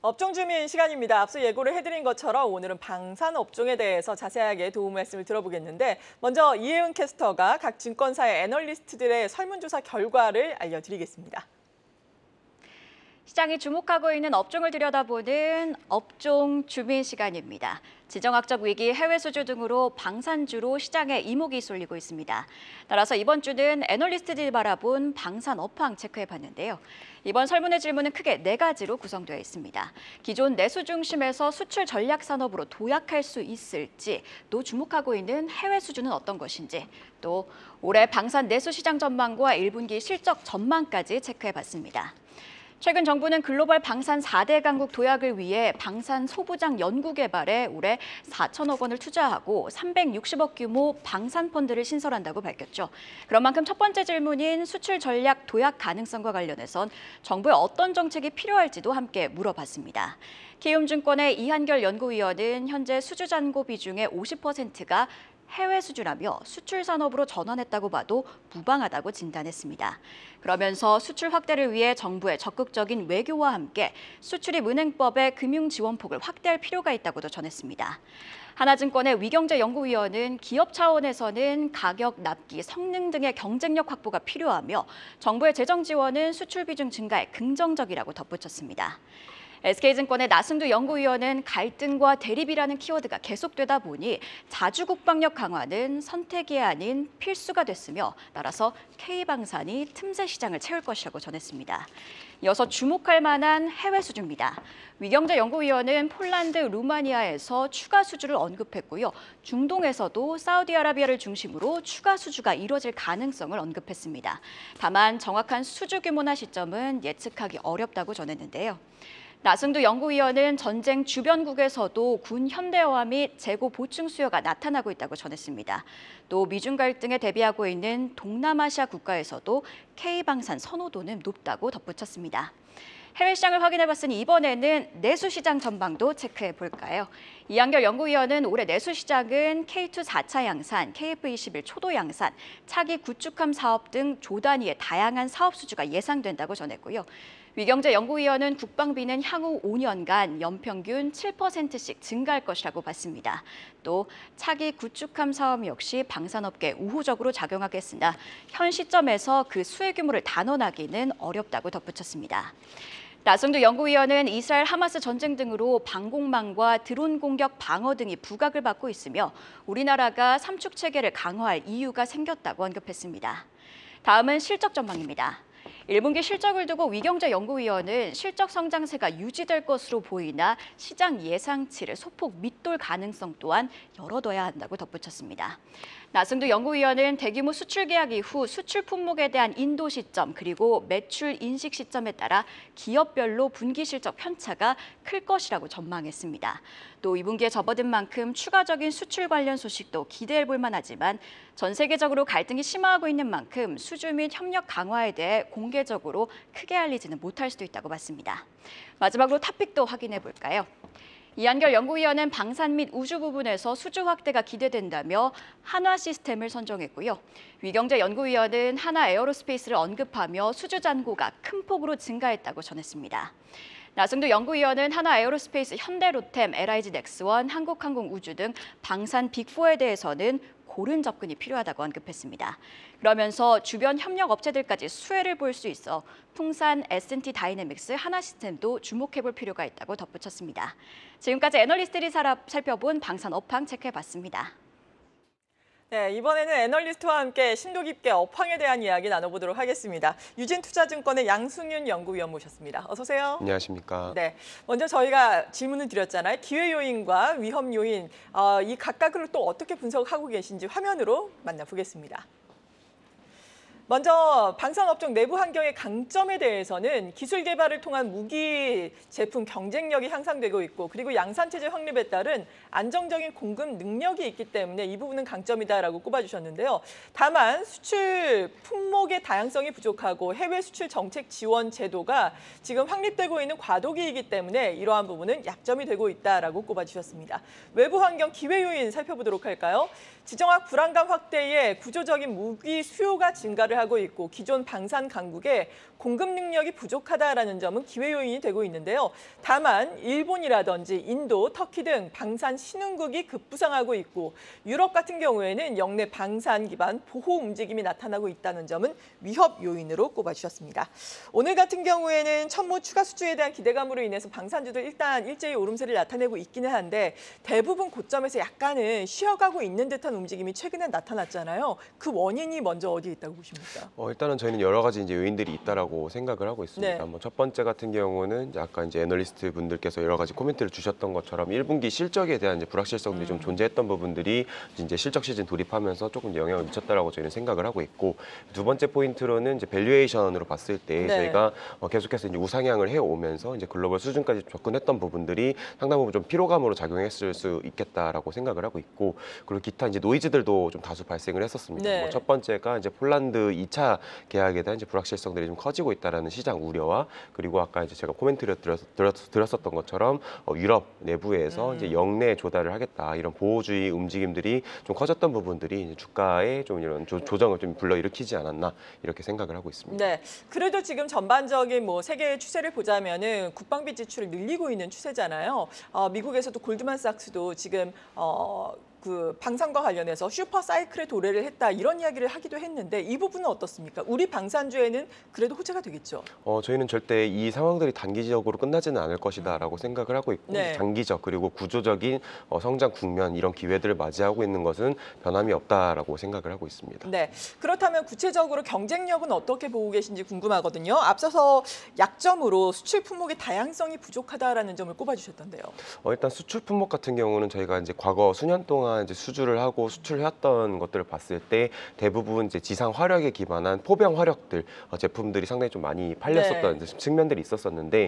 업종 주민 시간입니다. 앞서 예고를 해드린 것처럼 오늘은 방산 업종에 대해서 자세하게 도움 말씀을 들어보겠는데 먼저 이혜은 캐스터가 각 증권사의 애널리스트들의 설문조사 결과를 알려드리겠습니다. 시장이 주목하고 있는 업종을 들여다보는 업종 주민 시간입니다. 지정학적 위기, 해외 수주 등으로 방산주로 시장에 이목이 쏠리고 있습니다. 따라서 이번 주는 애널리스트들이 바라본 방산 업황 체크해봤는데요. 이번 설문의 질문은 크게 4가지로 구성되어 있습니다. 기존 내수 중심에서 수출 전략 산업으로 도약할 수 있을지, 또 주목하고 있는 해외 수주는 어떤 것인지, 또 올해 방산 내수 시장 전망과 1분기 실적 전망까지 체크해봤습니다. 최근 정부는 글로벌 방산 4대 강국 도약을 위해 방산 소부장 연구 개발에 올해 4천억 원을 투자하고 360억 규모 방산 펀드를 신설한다고 밝혔죠. 그런 만큼 첫 번째 질문인 수출 전략 도약 가능성과 관련해선 정부의 어떤 정책이 필요할지도 함께 물어봤습니다. 키움증권의 이한결 연구위원은 현재 수주 잔고 비중의 50%가 해외 수주라며 수출 산업으로 전환했다고 봐도 무방하다고 진단했습니다. 그러면서 수출 확대를 위해 정부의 적극적인 외교와 함께 수출입 은행법의 금융 지원폭을 확대할 필요가 있다고도 전했습니다. 하나증권의 위경제연구위원은 기업 차원에서는 가격, 납기, 성능 등의 경쟁력 확보가 필요하며 정부의 재정 지원은 수출 비중 증가에 긍정적이라고 덧붙였습니다. SK증권의 나승두 연구위원은 갈등과 대립이라는 키워드가 계속되다 보니 자주국방력 강화는 선택이 아닌 필수가 됐으며 따라서 K방산이 틈새 시장을 채울 것이라고 전했습니다. 이어서 주목할 만한 해외 수주입니다. 위경제 연구위원은 폴란드, 루마니아에서 추가 수주를 언급했고요. 중동에서도 사우디아라비아를 중심으로 추가 수주가 이뤄질 가능성을 언급했습니다. 다만 정확한 수주 규모나 시점은 예측하기 어렵다고 전했는데요. 나승두 연구위원은 전쟁 주변국에서도 군 현대화 및 재고 보충 수요가 나타나고 있다고 전했습니다. 또 미중 갈등에 대비하고 있는 동남아시아 국가에서도 K방산 선호도는 높다고 덧붙였습니다. 해외 시장을 확인해봤으니 이번에는 내수 시장 전망도 체크해볼까요? 이한결 연구위원은 올해 내수 시장은 K2 4차 양산, KF21 초도 양산, 차기 구축함 사업 등 조 단위의 다양한 사업 수주가 예상된다고 전했고요. 위경제 연구위원은 국방비는 향후 5년간 연평균 7%씩 증가할 것이라고 봤습니다. 또 차기 구축함 사업 역시 방산업계에 우호적으로 작용하겠으나 현 시점에서 그 수혜 규모를 단언하기는 어렵다고 덧붙였습니다. 나승두 연구위원은 이스라엘 하마스 전쟁 등으로 방공망과 드론 공격 방어 등이 부각을 받고 있으며 우리나라가 삼축 체계를 강화할 이유가 생겼다고 언급했습니다. 다음은 실적 전망입니다. 1분기 실적을 두고 위경제 연구위원은 실적 성장세가 유지될 것으로 보이나 시장 예상치를 소폭 밑돌 가능성 또한 열어둬야 한다고 덧붙였습니다. 나승두 연구위원은 대규모 수출 계약 이후 수출 품목에 대한 인도 시점 그리고 매출 인식 시점에 따라 기업별로 분기 실적 편차가 클 것이라고 전망했습니다. 또 2분기에 접어든 만큼 추가적인 수출 관련 소식도 기대해 볼 만하지만 전 세계적으로 갈등이 심화하고 있는 만큼 수주 및 협력 강화에 대해 공개적으로 크게 알리지는 못할 수도 있다고 봤습니다. 마지막으로 탑픽도 확인해 볼까요? 이한결 연구위원은 방산 및 우주 부분에서 수주 확대가 기대된다며 한화 시스템을 선정했고요. 위경제 연구위원은 하나 에어로스페이스를 언급하며 수주 잔고가 큰 폭으로 증가했다고 전했습니다. 나승두 연구위원은 하나 에어로스페이스, 현대로템, LIG 넥스원, 한국항공우주 등 방산 빅4에 대해서는 고른 접근이 필요하다고 언급했습니다. 그러면서 주변 협력 업체들까지 수혜를 볼 수 있어 풍산, S&T 다이내믹스, 하나시스템도 주목해볼 필요가 있다고 덧붙였습니다. 지금까지 애널리스트들이 살펴본 방산 업황 체크해봤습니다. 네, 이번에는 애널리스트와 함께 심도 깊게 업황에 대한 이야기 나눠보도록 하겠습니다. 유진투자증권의 양승윤 연구위원 모셨습니다. 어서 오세요. 안녕하십니까. 네, 먼저 저희가 질문을 드렸잖아요. 기회 요인과 위험 요인, 이 각각을 또 어떻게 분석하고 계신지 화면으로 만나보겠습니다. 먼저 방산업종 내부 환경의 강점에 대해서는 기술 개발을 통한 무기 제품 경쟁력이 향상되고 있고 그리고 양산체제 확립에 따른 안정적인 공급 능력이 있기 때문에 이 부분은 강점이다라고 꼽아주셨는데요. 다만 수출 품목의 다양성이 부족하고 해외 수출 정책 지원 제도가 지금 확립되고 있는 과도기이기 때문에 이러한 부분은 약점이 되고 있다라고 꼽아주셨습니다. 외부 환경 기회 요인 살펴보도록 할까요? 지정학 불안감 확대에 구조적인 무기 수요가 증가를 증가를 하고 있고 기존 방산 강국의 공급 능력이 부족하다라는 점은 기회 요인이 되고 있는데요. 다만 일본이라든지 인도, 터키 등 방산 신흥국이 급부상하고 있고 유럽 같은 경우에는 역내 방산 기반 보호 움직임이 나타나고 있다는 점은 위협 요인으로 꼽아주셨습니다. 오늘 같은 경우에는 천무 추가 수주에 대한 기대감으로 인해서 방산주들 일단 일제히 오름세를 나타내고 있기는 한데 대부분 고점에서 약간은 쉬어가고 있는 듯한 움직임이 최근에 나타났잖아요. 그 원인이 먼저 어디에 있다고 보십니까? 일단은 저희는 여러 가지 이제 요인들이 있다라고 생각을 하고 있습니다. 네. 뭐 첫 번째 같은 경우는 아까 이제 애널리스트 분들께서 여러 가지 코멘트를 주셨던 것처럼 1분기 실적에 대한 이제 불확실성들이 좀 존재했던 부분들이 이제 실적 시즌 돌입하면서 조금 영향을 미쳤다라고 저희는 생각을 하고 있고 두 번째 포인트로는 이제 밸류에이션으로 봤을 때 네. 저희가 계속해서 이제 우상향을 해오면서 이제 글로벌 수준까지 접근했던 부분들이 상당 부분 좀 피로감으로 작용했을 수 있겠다라고 생각을 하고 있고 그리고 기타 이제 노이즈들도 좀 다수 발생을 했었습니다. 네. 뭐 첫 번째가 이제 폴란드 2차 계약에 대한 이제 불확실성들이 좀 커지고 있다라는 시장 우려와 그리고 아까 이제 제가 코멘트를 드렸었던 것처럼 유럽 내부에서 이제 역내 조달을 하겠다 이런 보호주의 움직임들이 좀 커졌던 부분들이 이제 주가에 좀 이런 조정을 좀 불러일으키지 않았나 이렇게 생각을 하고 있습니다. 네, 그래도 지금 전반적인 뭐 세계의 추세를 보자면은 국방비 지출을 늘리고 있는 추세잖아요. 미국에서도 골드만삭스도 지금 그 방산과 관련해서 슈퍼 사이클의 도래를 했다 이런 이야기를 하기도 했는데 이 부분은 어떻습니까? 우리 방산주에는 그래도 호재가 되겠죠. 저희는 절대 이 상황들이 단기적으로 끝나지는 않을 것이다라고 생각을 하고 있고 네. 장기적 그리고 구조적인 성장 국면 이런 기회들을 맞이하고 있는 것은 변함이 없다라고 생각을 하고 있습니다. 네, 그렇다면 구체적으로 경쟁력은 어떻게 보고 계신지 궁금하거든요. 앞서서 약점으로 수출 품목의 다양성이 부족하다라는 점을 꼽아주셨던데요. 일단 수출 품목 같은 경우는 저희가 이제 과거 수년 동안 이제 수주를 하고 수출해왔던 것들을 봤을 때 대부분 이제 지상 화력에 기반한 포병 화력들 제품들이 상당히 좀 많이 팔렸었던 네. 측면들이 있었었는데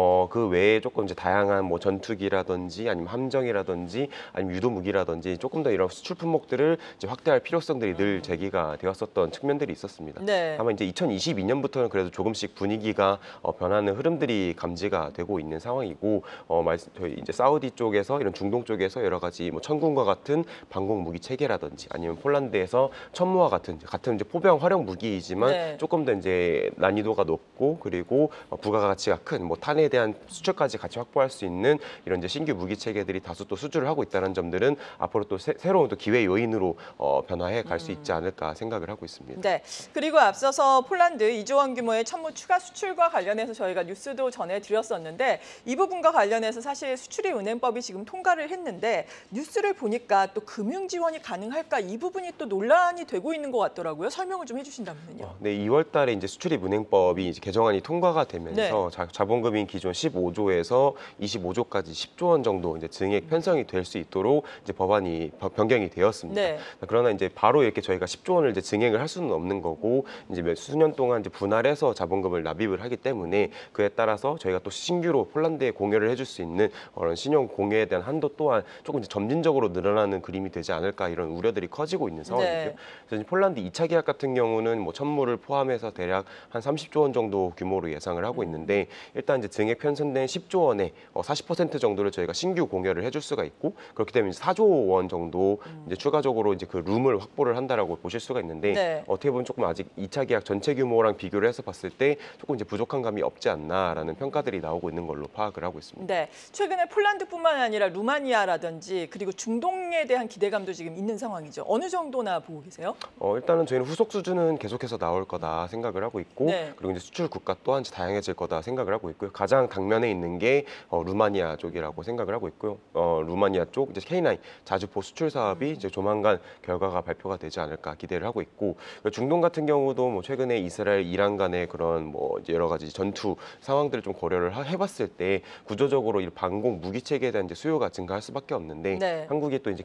그 외에 조금 이제 다양한 뭐 전투기라든지 아니면 함정이라든지 아니면 유도 무기라든지 조금 더 이런 수출 품목들을 이제 확대할 필요성들이 늘 제기가 되었었던 측면들이 있었습니다. 네. 다만 이제 2022년부터는 그래도 조금씩 분위기가 변하는 흐름들이 감지가 되고 있는 상황이고 저희 이제 사우디 쪽에서 이런 중동 쪽에서 여러 가지 뭐 천군과 같은 방공 무기 체계라든지 아니면 폴란드에서 천무와 같은 이제 포병 활용 무기이지만 네. 조금 더 이제 난이도가 높고 그리고 부가가치가 큰 뭐 탄에 대한 수출까지 같이 확보할 수 있는 이런 이제 신규 무기 체계들이 다수 또 수주를 하고 있다는 점들은 앞으로 또 새로운 또 기회 요인으로 변화해 갈 수 있지 않을까 생각을 하고 있습니다. 네, 그리고 앞서서 폴란드 2조 원 규모의 천무 추가 수출과 관련해서 저희가 뉴스도 전해드렸었는데 이 부분과 관련해서 사실 수출입 은행법이 지금 통과를 했는데 뉴스를 보니까 또 금융 지원이 가능할까 이 부분이 또 논란이 되고 있는 것 같더라고요. 설명을 좀 해주신다면요. 네, 2월 달에 이제 수출입 은행법이 이제 개정안이 통과가 되면서 자본금이 기존 15조에서 25조까지 10조 원 정도 이제 증액 편성이 될 수 있도록 이제 법안이 변경이 되었습니다. 네. 그러나 이제 바로 이렇게 저희가 10조 원을 이제 증액을 할 수는 없는 거고 이제 몇 수년 동안 이제 분할해서 자본금을 납입을 하기 때문에 그에 따라서 저희가 또 신규로 폴란드에 공여를 해줄 수 있는 그런 신용 공여에 대한 한도 또한 조금 이제 점진적으로 늘어나는 그림이 되지 않을까 이런 우려들이 커지고 있는 상황이고요. 네. 그래서 이제 폴란드 2차 계약 같은 경우는 뭐 천무를 포함해서 대략 한 30조 원 정도 규모로 예상을 하고 있는데 일단 이제 증액 편성된 10조 원의 40% 정도를 저희가 신규 공여를 해줄 수가 있고 그렇기 때문에 4조 원 정도 이제 추가적으로 이제 그 룸을 확보를 한다라고 보실 수가 있는데 네. 어떻게 보면 조금 아직 2차 계약 전체 규모랑 비교를 해서 봤을 때 조금 이제 부족한 감이 없지 않나라는 평가들이 나오고 있는 걸로 파악을 하고 있습니다. 네, 최근에 폴란드뿐만 아니라 루마니아라든지 그리고 중동에 대한 기대감도 지금 있는 상황이죠. 어느 정도나 보고 계세요? 일단은 저희는 후속 수주는 계속해서 나올 거다 생각을 하고 있고 네. 그리고 이제 수출 국가 또한 다양해질 거다 생각을 하고 있고요. 가장 당면에 있는 게 루마니아 쪽이라고 생각을 하고 있고요. 루마니아 쪽 이제 K9 자주포 수출 사업이 이제 조만간 결과가 발표가 되지 않을까 기대를 하고 있고 중동 같은 경우도 뭐 최근에 이스라엘, 이란 간의 그런 뭐 이제 여러 가지 전투 상황들을 좀 고려를 해봤을 때 구조적으로 이 방공 무기 체계에 대한 이제 수요가 증가할 수밖에 없는데 네. 한국이 또 이제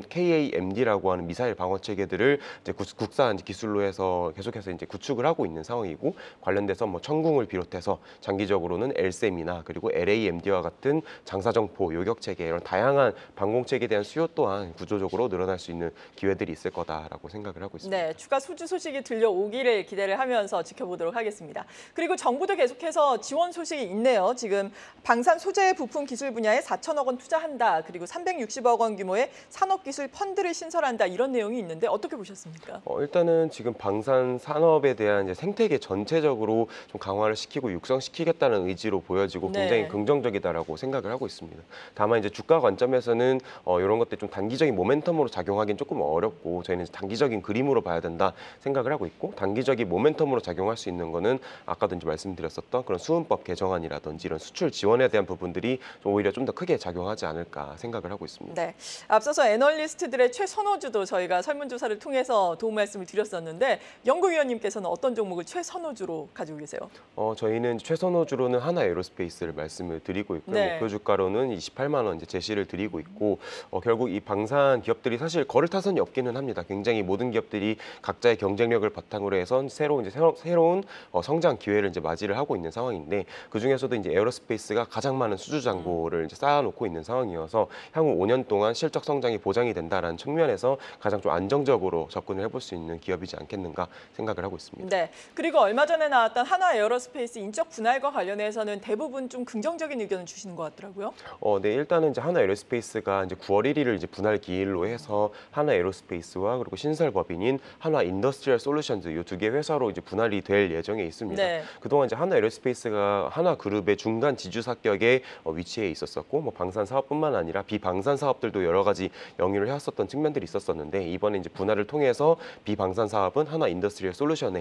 KAMD라고 하는 미사일 방어 체계들을 이제 국산 기술로 해서 계속해서 이제 구축을 하고 있는 상황이고 관련돼서 뭐 천궁을 비롯해서 장기적으로는 LSAM이나 그리고 LAMD와 같은 장사정포, 요격 체계 이런 다양한 방공 체계에 대한 수요 또한 구조적으로 늘어날 수 있는 기회들이 있을 거다라고 생각을 하고 있습니다. 네, 추가 수주 소식이 들려오기를 기대를 하면서 지켜보도록 하겠습니다. 그리고 정부도 계속해서 지원 소식이 있네요. 지금 방산 소재 부품 기술 분야에 4천억 원 투자한다. 그리고 360억 원 규모의 산업기술 펀드를 신설한다 이런 내용이 있는데 어떻게 보셨습니까? 일단은 지금 방산 산업에 대한 이제 생태계 전체적으로 좀 강화를 시키고 육성시키겠다는 의지로 보여지고 굉장히 네. 긍정적이다라고 생각을 하고 있습니다. 다만 이제 주가 관점에서는 이런 것들 좀 단기적인 모멘텀으로 작용하기는 조금 어렵고 저희는 단기적인 그림으로 봐야 된다 생각을 하고 있고 단기적인 모멘텀으로 작용할 수 있는 거는 아까도 이제 말씀드렸었던 그런 수은법 개정안이라든지 이런 수출 지원에 대한 부분들이 좀 오히려 좀 더 크게 작용하지 않을까 생각을 하고 있습니다. 네, 앞서서 애널리스트들의 최선호주도 저희가 설문조사를 통해서 도움 말씀을 드렸었는데 연구위원님께서는 어떤 종목을 최선호주로 가지고 계세요? 저희는 최선호주로는 하나에어로스페이스를 말씀을 드리고 있고요. 네. 목표 주가로는 28만 원 이제 제시를 드리고 있고 결국 이 방산 기업들이 사실 걸을 타선이 없기는 합니다. 굉장히 모든 기업들이 각자의 경쟁력을 바탕으로 해서 새로운 성장 기회를 이제 맞이를 하고 있는 상황인데 그 중에서도 이제 에어로스페이스가 가장 많은 수주 잔고를 이제 쌓아놓고 있는 상황이어서 향후 5년 동안 실적 성장이 보장이 된다라는 측면에서 가장 좀 안정적으로 접근을 해볼 수 있는 기업이지 않겠는가 생각을 하고 있습니다. 네, 그리고 얼마 전에 나왔던 하나 에어로스페이스 인적 분할과 관련해서는 대부분 좀 긍정적인 의견을 주시는 것 같더라고요. 네, 일단은 이제 하나 에어로스페이스가 이제 9월 1일을 이제 분할 기일로 해서 하나 에어로스페이스와 그리고 신설 법인인 하나 인더스트리얼 솔루션즈 이 두 개 회사로 이제 분할이 될 예정에 있습니다. 네. 그동안 이제 하나 에어로스페이스가 하나 그룹의 중간 지주사격에 위치해 있었었고 뭐 방산 사업뿐만 아니라 비방산 사업들도 여러 가지 영위를 해왔었던 측면들이 있었었는데 이번에 이제 분할을 통해서 비방산 사업은 하나 인더스트리얼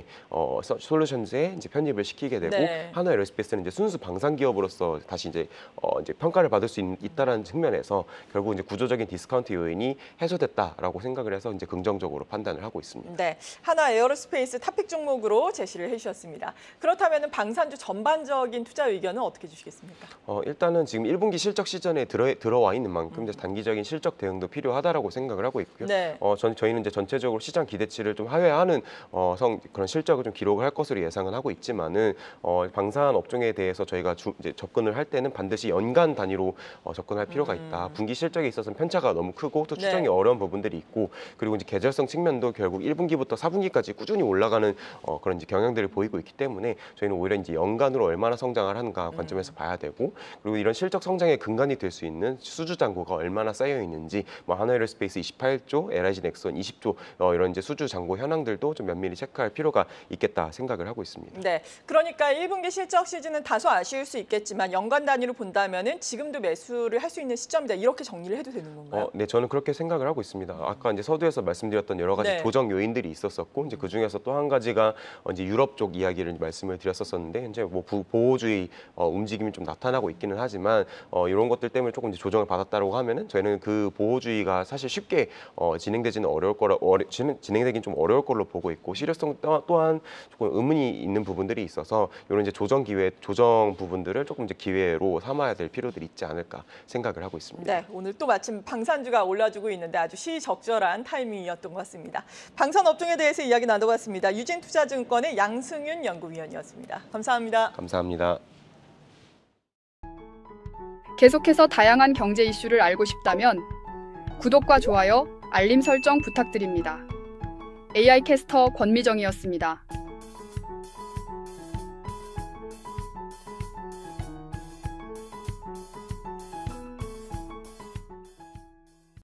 솔루션즈에 이제 편입을 시키게 되고 네. 하나 에어로스페이스는 이제 순수 방산 기업으로서 다시 이제 평가를 받을 수 있다라는 측면에서 결국 이제 구조적인 디스카운트 요인이 해소됐다라고 생각을 해서 이제 긍정적으로 판단을 하고 있습니다. 네, 하나 에어로스페이스 탑픽 종목으로 제시를 해주셨습니다. 그렇다면 방산주 전반적인 투자 의견은 어떻게 주시겠습니까? 일단은 지금 1분기 실적 시즌에 들어와 있는 만큼 이제 단기적인 실적 대응도 필요하다라고 생각을 하고 있고요. 네. 저희는 이제 전체적으로 시장 기대치를 좀 하회하는 그런 실적을 좀 기록을 할 것으로 예상은 하고 있지만은 방산 업종에 대해서 저희가 이제 접근을 할 때는 반드시 연간 단위로 접근할 필요가 있다. 분기 실적에 있어서는 편차가 너무 크고 또 추정이 네. 어려운 부분들이 있고 그리고 이제 계절성 측면도 결국 1분기부터 4분기까지 꾸준히 올라가는 그런 이제 경향들을 보이고 있기 때문에 저희는 오히려 이제 연간으로 얼마나 성장을 하는가 관점에서 봐야 되고 그리고 이런 실적 성장의 근간이 될 수 있는 수주 잔고가 얼마나 쌓여 있는지 뭐 하나에어로스페이스 28조, LIG 넥슨 20조 이런 이제 수주 잔고 현황들도 좀 면밀히 체크할 필요가 있겠다 생각을 하고 있습니다. 네, 그러니까 1분기 실적 시즌은 다소 아쉬울 수 있겠지만 연간 단위로 본다면은 지금도 매수를 할 수 있는 시점이다 이렇게 정리를 해도 되는 건가요? 네, 저는 그렇게 생각을 하고 있습니다. 아까 이제 서두에서 말씀드렸던 여러 가지 네. 조정 요인들이 있었었고 이제 그 중에서 또 한 가지가 이제 유럽 쪽 이야기를 말씀을 드렸었는데 현재 뭐 보호주의 움직임이 좀 나타나고 있기는 하지만 이런 것들 때문에 조금 이제 조정을 받았다고 하면은 저희는 그 보호주의가 사실 쉽게 진행되기는 진행되긴 좀 어려울 걸로 보고 있고 실효성 또한 조금 의문이 있는 부분들이 있어서 이런 이제 조정 부분들을 조금 이제 기회로 삼아야 될 필요들이 있지 않을까 생각을 하고 있습니다. 네, 오늘 또 마침 방산주가 올라주고 있는데 아주 시적절한 타이밍이었던 것 같습니다. 방산 업종에 대해서 이야기 나눠봤습니다. 유진투자증권의 양승윤 연구위원이었습니다. 감사합니다. 감사합니다. 계속해서 다양한 경제 이슈를 알고 싶다면 구독과 좋아요, 알림 설정 부탁드립니다. AI 캐스터 권미정이었습니다.